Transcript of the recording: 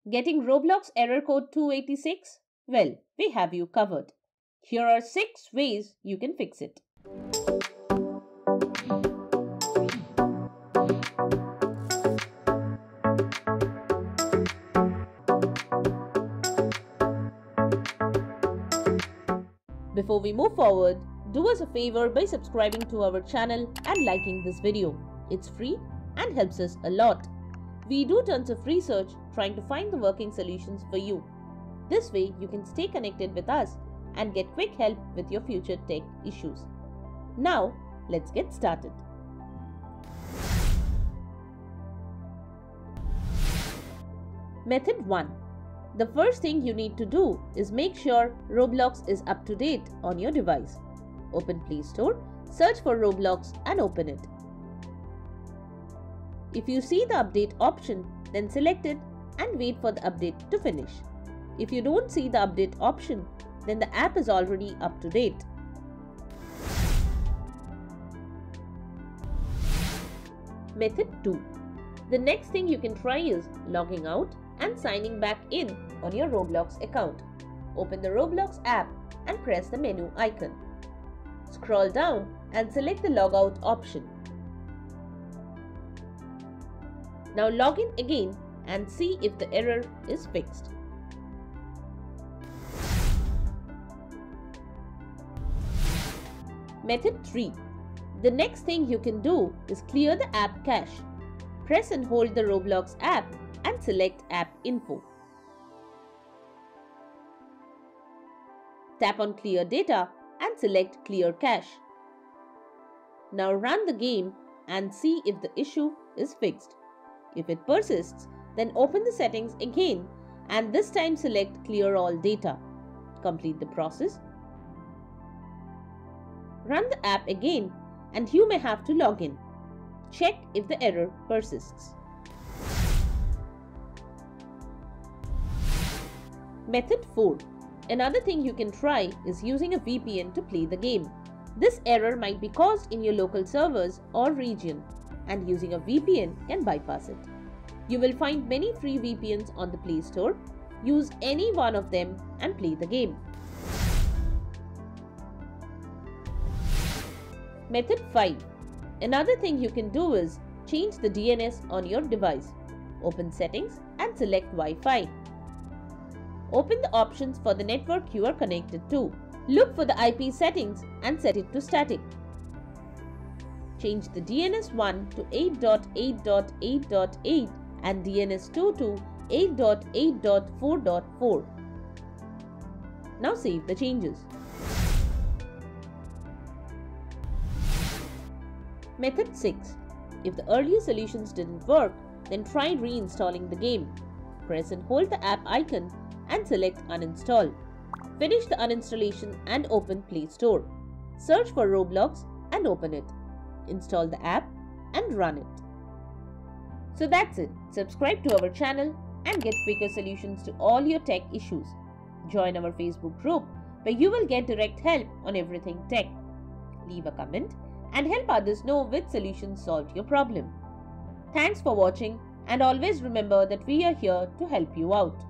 Getting Roblox error code 286? Well, we have you covered. Here are 6 ways you can fix it. Before we move forward, do us a favor by subscribing to our channel and liking this video. It's free and helps us a lot. We do tons of research trying to find the working solutions for you. This way you can stay connected with us and get quick help with your future tech issues. Now, let's get started. Method 1. The first thing you need to do is make sure Roblox is up to date on your device. Open Play Store, search for Roblox and open it. If you see the update option, then select it and wait for the update to finish. If you don't see the update option, then the app is already up to date. Method 2. The next thing you can try is logging out and signing back in on your Roblox account. Open the Roblox app and press the menu icon. Scroll down and select the logout option. Now log in again and see if the error is fixed. Method 3. The next thing you can do is clear the app cache. Press and hold the Roblox app and select App Info. Tap on Clear Data and select Clear Cache. Now run the game and see if the issue is fixed. If it persists, then open the settings again and this time select Clear All Data. Complete the process. Run the app again and you may have to log in. Check if the error persists. Method 4. Another thing you can try is using a VPN to play the game. This error might be caused in your local servers or region, and using a VPN can bypass it. You will find many free VPNs on the Play Store. Use any one of them and play the game. Method 5. Another thing you can do is change the DNS on your device. Open Settings and select Wi-Fi. Open the options for the network you are connected to. Look for the IP settings and set it to static. Change the DNS1 to 8.8.8.8 and DNS2 to 8.8.4.4. Now save the changes. Method 6. If the earlier solutions didn't work, then try reinstalling the game. Press and hold the app icon and select Uninstall. Finish the uninstallation and open Play Store. Search for Roblox and open it. Install the app and run it. So that's it. Subscribe to our channel and get quicker solutions to all your tech issues. Join our Facebook group where you will get direct help on everything tech. Leave a comment and help others know which solutions solved your problem. Thanks for watching and always remember that we are here to help you out.